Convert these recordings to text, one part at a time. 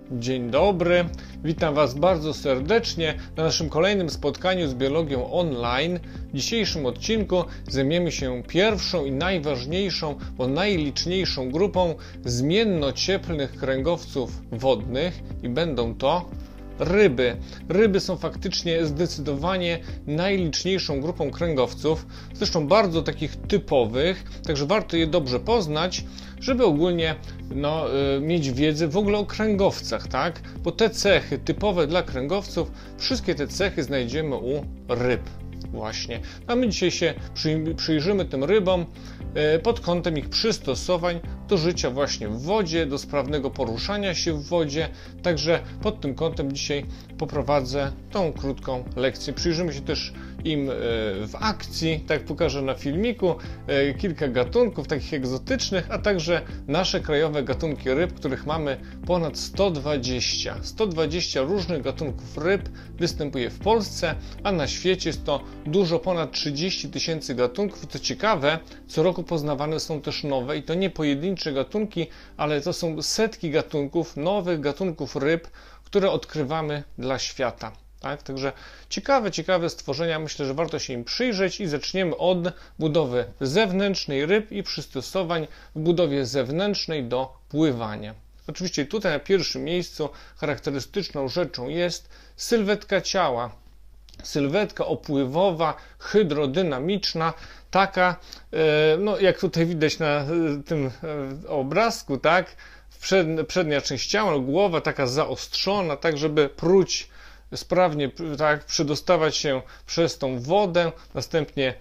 Dzień dobry, witam Was bardzo serdecznie na naszym kolejnym spotkaniu z biologią online. W dzisiejszym odcinku zajmiemy się pierwszą i najważniejszą, bo najliczniejszą grupą zmiennocieplnych kręgowców wodnych i będą to ryby. Ryby są faktycznie zdecydowanie najliczniejszą grupą kręgowców, zresztą bardzo takich typowych, także warto je dobrze poznać, żeby ogólnie mieć wiedzę w ogóle o kręgowcach, tak? Bo te cechy typowe dla kręgowców, wszystkie te cechy znajdziemy u ryb właśnie. A my dzisiaj się przyjrzymy tym rybom pod kątem ich przystosowań do życia właśnie w wodzie, do sprawnego poruszania się w wodzie. Także pod tym kątem dzisiaj poprowadzę tą krótką lekcję. Przyjrzymy się też im w akcji, tak pokażę na filmiku, kilka gatunków takich egzotycznych, a także nasze krajowe gatunki ryb, których mamy ponad 120. 120 różnych gatunków ryb występuje w Polsce, a na świecie jest to dużo ponad 30 000 gatunków. I co ciekawe, co roku poznawane są też nowe i to nie pojedyncze gatunki, ale to są setki gatunków, nowych gatunków ryb, które odkrywamy dla świata. Tak? Także ciekawe stworzenia, myślę, że warto się im przyjrzeć i zaczniemy od budowy zewnętrznej ryb i przystosowań w budowie zewnętrznej do pływania. Oczywiście tutaj na pierwszym miejscu charakterystyczną rzeczą jest sylwetka ciała. Sylwetka opływowa, hydrodynamiczna, taka, jak tutaj widać na tym obrazku, tak? Przednia część ciała, głowa taka zaostrzona, tak żeby pruć sprawnie, tak, przedostawać się przez tą wodę, następnie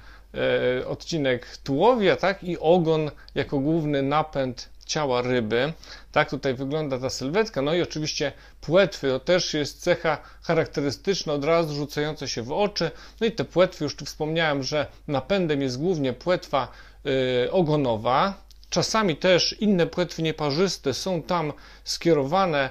odcinek tułowia, tak, i ogon jako główny napęd ciała ryby. Tak tutaj wygląda ta sylwetka. No i oczywiście płetwy, to też jest cecha charakterystyczna, od razu rzucająca się w oczy. No i te płetwy, już tu wspomniałem, że napędem jest głównie płetwa ogonowa. Czasami też inne płetwy nieparzyste są tam skierowane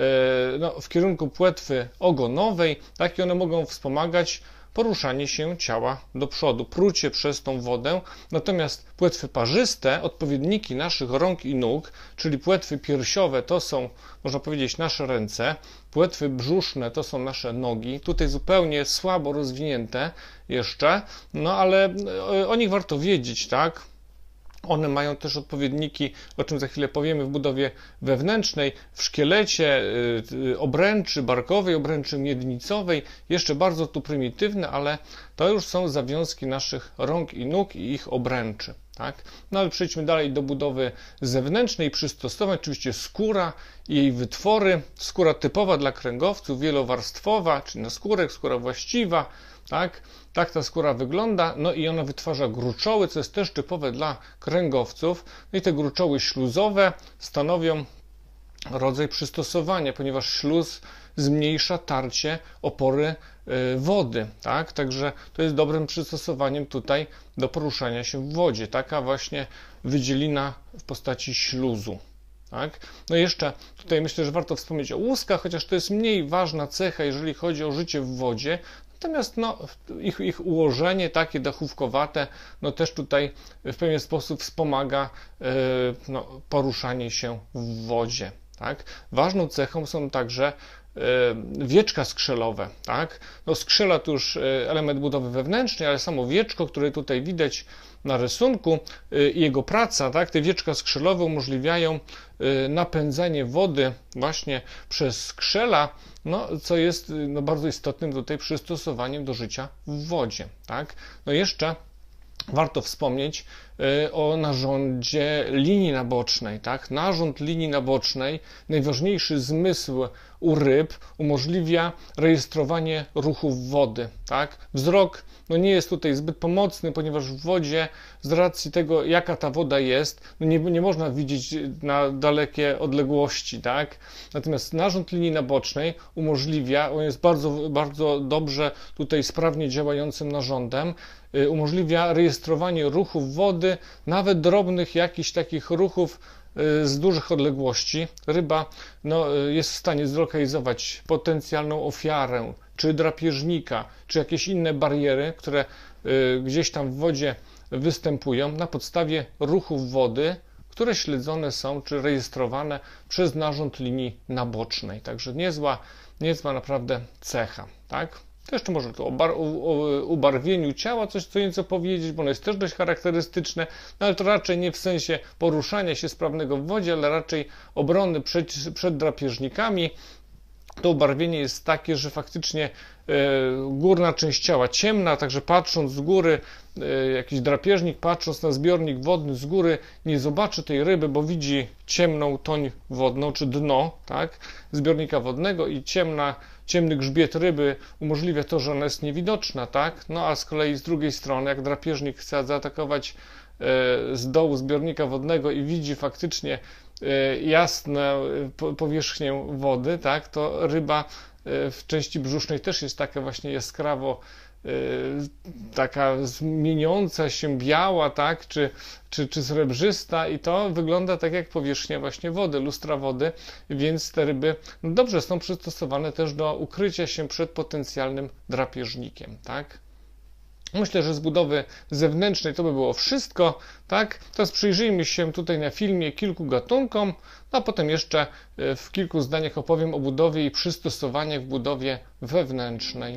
w kierunku płetwy ogonowej, tak, i one mogą wspomagać poruszanie się ciała do przodu, prucie przez tą wodę. Natomiast płetwy parzyste, odpowiedniki naszych rąk i nóg, czyli płetwy piersiowe, to są, można powiedzieć, nasze ręce, płetwy brzuszne to są nasze nogi, tutaj zupełnie słabo rozwinięte jeszcze, ale o nich warto wiedzieć, tak? One mają też odpowiedniki, o czym za chwilę powiemy, w budowie wewnętrznej, w szkielecie obręczy barkowej, obręczy miednicowej, jeszcze bardzo tu prymitywne, ale to już są zawiązki naszych rąk i nóg i ich obręczy. Tak? No ale przejdźmy dalej do budowy zewnętrznej, przystosowań, oczywiście skóra i jej wytwory, skóra typowa dla kręgowców, wielowarstwowa, czyli naskórek, skóra właściwa, tak ta skóra wygląda, no i ona wytwarza gruczoły, co jest też typowe dla kręgowców. No i te gruczoły śluzowe stanowią rodzaj przystosowania, ponieważ śluz zmniejsza tarcie opory wody, tak? Także to jest dobrym przystosowaniem tutaj do poruszania się w wodzie, taka właśnie wydzielina w postaci śluzu. Tak? No i jeszcze tutaj myślę, że warto wspomnieć o łuskach, chociaż to jest mniej ważna cecha, jeżeli chodzi o życie w wodzie. Natomiast ich ułożenie takie dachówkowate też tutaj w pewien sposób wspomaga poruszanie się w wodzie. Tak? Ważną cechą są także wieczka skrzelowe. Tak? Skrzela to już element budowy wewnętrznej, ale samo wieczko, które tutaj widać na rysunku i jego praca, tak? Te wieczka skrzelowe umożliwiają napędzanie wody właśnie przez skrzela, co jest bardzo istotnym tutaj przystosowaniem do życia w wodzie. Tak? Jeszcze warto wspomnieć o narządzie linii nabocznej. Tak? Narząd linii nabocznej, najważniejszy zmysł u ryb, umożliwia rejestrowanie ruchów wody. Tak? Wzrok nie jest tutaj zbyt pomocny, ponieważ w wodzie, z racji tego, jaka ta woda jest, nie można widzieć na dalekie odległości. Tak? Natomiast narząd linii nabocznej umożliwia, on jest bardzo dobrze tutaj sprawnie działającym narządem, umożliwia rejestrowanie ruchów wody, nawet drobnych jakichś takich ruchów z dużych odległości. Ryba jest w stanie zlokalizować potencjalną ofiarę, czy drapieżnika, czy jakieś inne bariery, które gdzieś tam w wodzie występują na podstawie ruchów wody, które śledzone są czy rejestrowane przez narząd linii nabocznej. Także niezła naprawdę cecha, tak? To jeszcze może tu o ubarwieniu ciała coś co nieco powiedzieć, bo ono jest też dość charakterystyczne, no ale to raczej nie w sensie poruszania się sprawnego w wodzie, ale raczej obrony przed drapieżnikami. To ubarwienie jest takie, że faktycznie górna część ciała ciemna, także patrząc z góry, jakiś drapieżnik patrząc na zbiornik wodny z góry nie zobaczy tej ryby, bo widzi ciemną toń wodną, czy dno, tak, zbiornika wodnego i ciemny grzbiet ryby umożliwia to, że ona jest niewidoczna, tak, no a z kolei z drugiej strony, jak drapieżnik chce zaatakować z dołu zbiornika wodnego i widzi faktycznie jasną powierzchnię wody, tak, to ryba w części brzusznej też jest taka właśnie jaskrawo taka mieniąca się biała, tak, czy srebrzysta i to wygląda tak jak powierzchnia właśnie wody, lustra wody, więc te ryby dobrze są przystosowane też do ukrycia się przed potencjalnym drapieżnikiem, tak. Myślę, że z budowy zewnętrznej to by było wszystko, tak? Teraz przyjrzyjmy się tutaj na filmie kilku gatunkom, a potem jeszcze w kilku zdaniach opowiem o budowie i przystosowaniach w budowie wewnętrznej.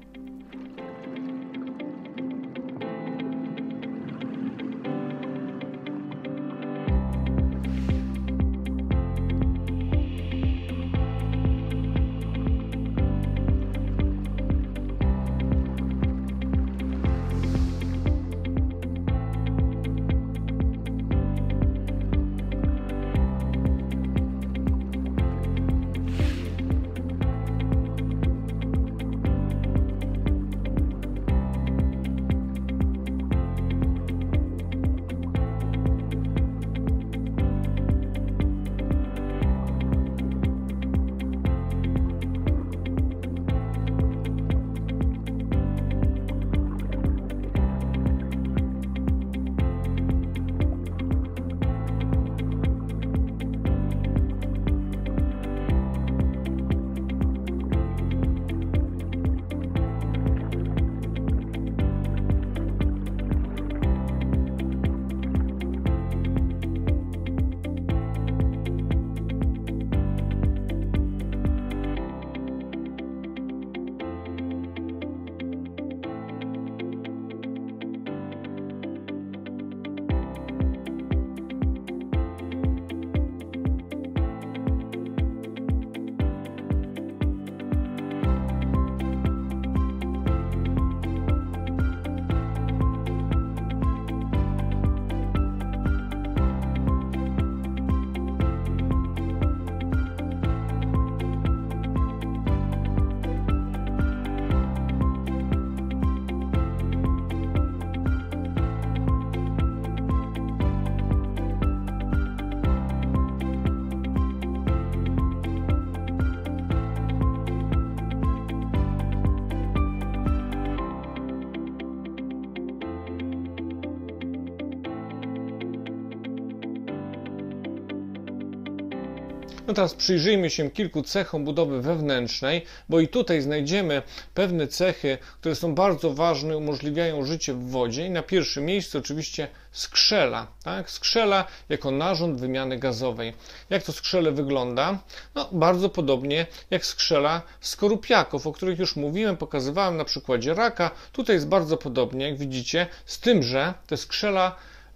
No teraz przyjrzyjmy się kilku cechom budowy wewnętrznej, bo i tutaj znajdziemy pewne cechy, które są bardzo ważne, umożliwiają życie w wodzie i na pierwszym miejscu oczywiście skrzela, tak? Skrzela jako narząd wymiany gazowej. Jak to skrzele wygląda? No bardzo podobnie jak skrzela skorupiaków, o których już mówiłem, pokazywałem na przykładzie raka. Tutaj jest bardzo podobnie, jak widzicie, z tym, że te skrzela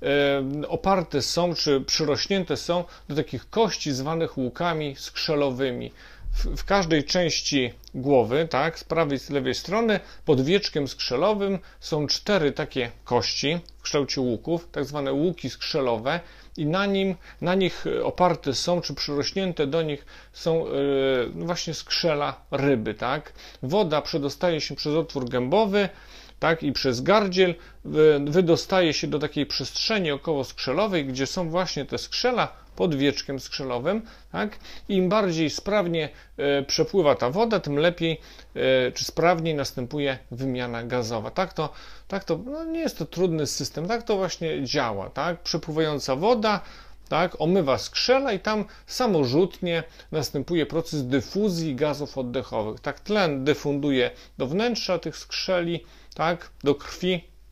oparte są, czy przyrośnięte są do takich kości zwanych łukami skrzelowymi. W każdej części głowy, tak, z prawej i z lewej strony, pod wieczkiem skrzelowym są 4 takie kości w kształcie łuków, tak zwane łuki skrzelowe i na nich oparte są, czy przyrośnięte do nich są właśnie skrzela ryby, tak. Woda przedostaje się przez otwór gębowy, tak, i przez gardziel wydostaje się do takiej przestrzeni okołoskrzelowej, gdzie są właśnie te skrzela pod wieczkiem skrzelowym, tak? I im bardziej sprawnie przepływa ta woda, tym lepiej czy sprawniej następuje wymiana gazowa. Tak to no nie jest to trudny system, tak to właśnie działa, tak? Przepływająca woda, tak, omywa skrzela i tam samorzutnie następuje proces dyfuzji gazów oddechowych. Tak, tlen dyfunduje do wnętrza tych skrzeli, tak, do krwi,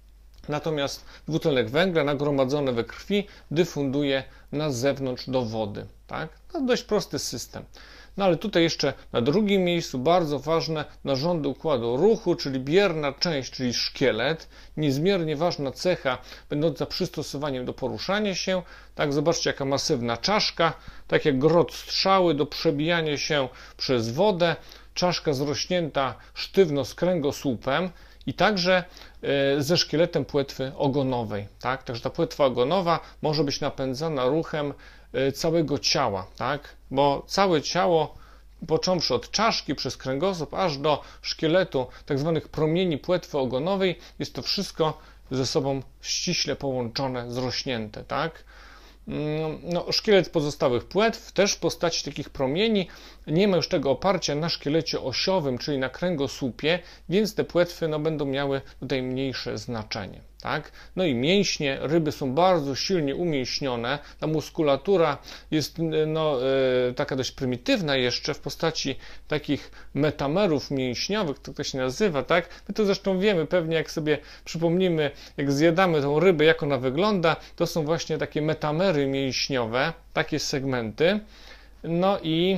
Natomiast dwutlenek węgla nagromadzony we krwi dyfunduje na zewnątrz do wody. Tak? To dość prosty system. No ale tutaj jeszcze na drugim miejscu bardzo ważne narządy układu ruchu, czyli bierna część, czyli szkielet. Niezmiernie ważna cecha, będąca przystosowaniem do poruszania się. Tak, zobaczcie, jaka masywna czaszka, tak jak grot strzały do przebijania się przez wodę. Czaszka zrośnięta sztywno z kręgosłupem i także ze szkieletem płetwy ogonowej. Tak? Także ta płetwa ogonowa może być napędzana ruchem całego ciała, tak? Bo całe ciało, począwszy od czaszki przez kręgosłup aż do szkieletu, tak zwanych promieni płetwy ogonowej, jest to wszystko ze sobą ściśle połączone, zrośnięte. Tak? No, szkielet pozostałych płetw też w postaci takich promieni nie ma już tego oparcia na szkielecie osiowym, czyli na kręgosłupie, więc te płetwy będą miały tutaj mniejsze znaczenie. Tak? No i mięśnie, ryby są bardzo silnie umięśnione, ta muskulatura jest taka dość prymitywna jeszcze w postaci takich metamerów mięśniowych, to się nazywa, tak? My to zresztą wiemy, pewnie jak sobie przypomnimy, jak zjadamy tą rybę, jak ona wygląda, to są właśnie takie metamery mięśniowe, takie segmenty, no i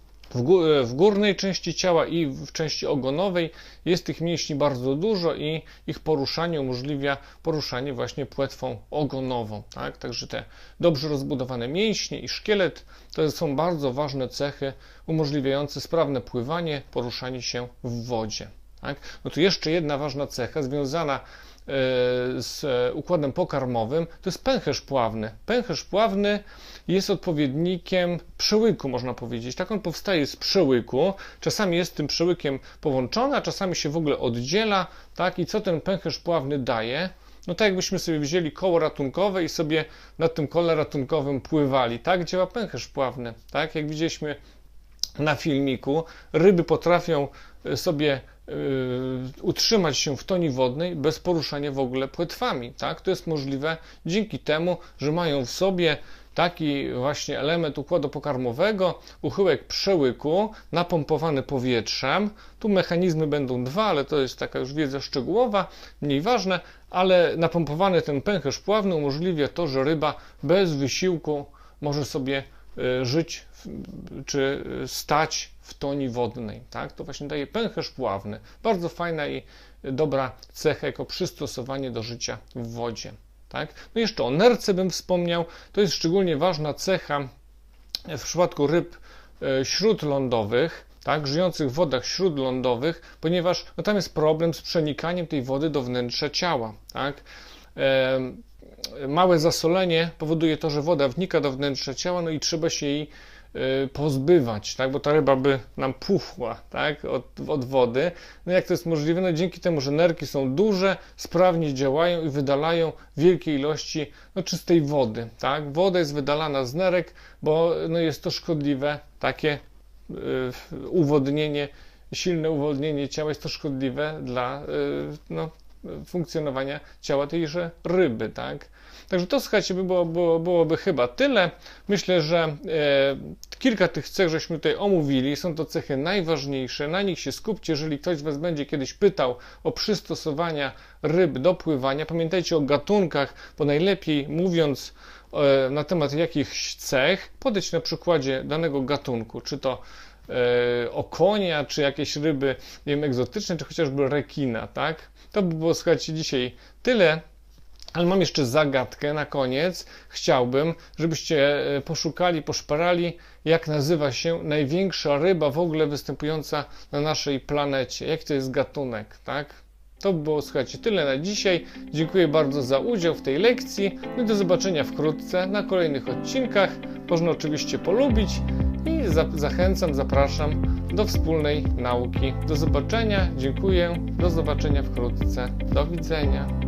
w górnej części ciała i w części ogonowej jest tych mięśni bardzo dużo i ich poruszanie umożliwia poruszanie właśnie płetwą ogonową. Tak? Także te dobrze rozbudowane mięśnie i szkielet to są bardzo ważne cechy umożliwiające sprawne pływanie, poruszanie się w wodzie. Tak? No tu jeszcze jedna ważna cecha związana z układem pokarmowym, to jest pęcherz pławny. Pęcherz pławny jest odpowiednikiem przełyku, można powiedzieć. Tak on powstaje z przełyku. Czasami jest tym przełykiem połączony, a czasami się w ogóle oddziela. Tak? I co ten pęcherz pławny daje? No tak jakbyśmy sobie wzięli koło ratunkowe i sobie na tym kole ratunkowym pływali. Tak działa pęcherz pławny. Tak? Jak widzieliśmy na filmiku, ryby potrafią sobie utrzymać się w toni wodnej bez poruszania w ogóle płetwami. Tak? To jest możliwe dzięki temu, że mają w sobie taki właśnie element układu pokarmowego, uchyłek przełyku, napompowany powietrzem. Tu mechanizmy będą dwa, ale to jest taka już wiedza szczegółowa, mniej ważne, ale napompowany ten pęcherz pławny umożliwia to, że ryba bez wysiłku może sobie żyć czy stać w toni wodnej. Tak? To właśnie daje pęcherz pławny. Bardzo fajna i dobra cecha jako przystosowanie do życia w wodzie. Tak? No jeszcze o nerce bym wspomniał. To jest szczególnie ważna cecha w przypadku ryb śródlądowych, tak? Żyjących w wodach śródlądowych, ponieważ tam jest problem z przenikaniem tej wody do wnętrza ciała. Tak? Małe zasolenie powoduje to, że woda wnika do wnętrza ciała, no i trzeba się jej pozbywać, tak? Bo ta ryba by nam puchła, tak? od wody. No jak to jest możliwe? No dzięki temu, że nerki są duże, sprawnie działają i wydalają wielkie ilości czystej wody. Tak? Woda jest wydalana z nerek, bo jest to szkodliwe, takie uwodnienie, silne uwodnienie ciała jest to szkodliwe dla funkcjonowania ciała tejże ryby. Tak? Także to, słuchajcie, byłoby chyba tyle. Myślę, że kilka tych cech żeśmy tutaj omówili. Są to cechy najważniejsze. Na nich się skupcie. Jeżeli ktoś z Was będzie kiedyś pytał o przystosowania ryb do pływania, pamiętajcie o gatunkach, bo najlepiej mówiąc na temat jakichś cech, podać na przykładzie danego gatunku, czy to okonia, czy jakieś ryby, nie wiem, egzotyczne, czy chociażby rekina, tak? To by było, słuchajcie, dzisiaj tyle. Ale mam jeszcze zagadkę na koniec. Chciałbym, żebyście poszukali, poszperali, jak nazywa się największa ryba w ogóle występująca na naszej planecie. Jak to jest gatunek, tak? To by było, słuchajcie, tyle na dzisiaj. Dziękuję bardzo za udział w tej lekcji. No i do zobaczenia wkrótce na kolejnych odcinkach. Można oczywiście polubić i zachęcam, zapraszam do wspólnej nauki. Do zobaczenia, dziękuję, do zobaczenia wkrótce. Do widzenia.